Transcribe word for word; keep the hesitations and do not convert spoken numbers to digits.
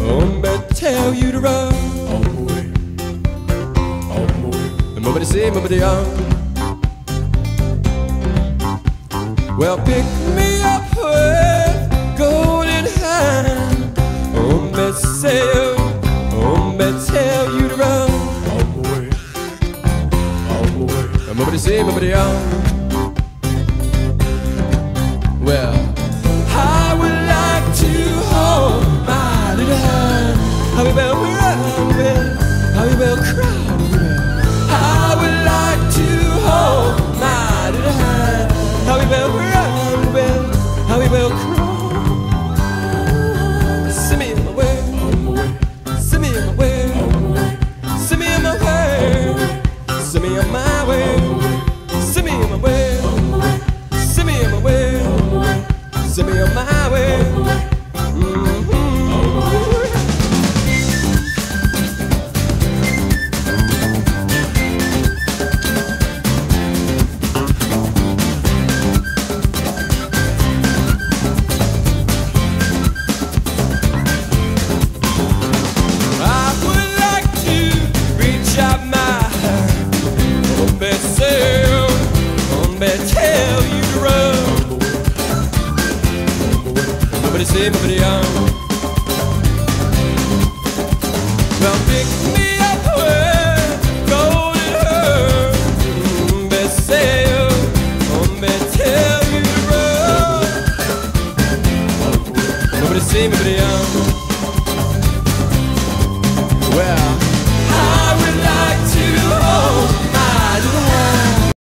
hombre, tell you to run. Oh boy, oh boy. Nobody say, nobody on. Well, pick me up with golden hand. Hombre, say, hombre, tell you to run. Oh boy, oh boy. Nobody say, nobody on. Well, I would like to hold my little hand. How we will run, how we will cry. I would like to hold my little hand. How we will run, how we will cry. Send me in my way, send me in my way, send me in my way, send me on my way, send me in my way, send me in my way. Send me on my way. Mm-hmm. I would like to reach out my hand. Hombre, say, hombre, tell you to run. Nobody say, nobody on. Well, pick me up with golden hair. Hombre, say, hombre, tell you to run. Nobody say, nobody on.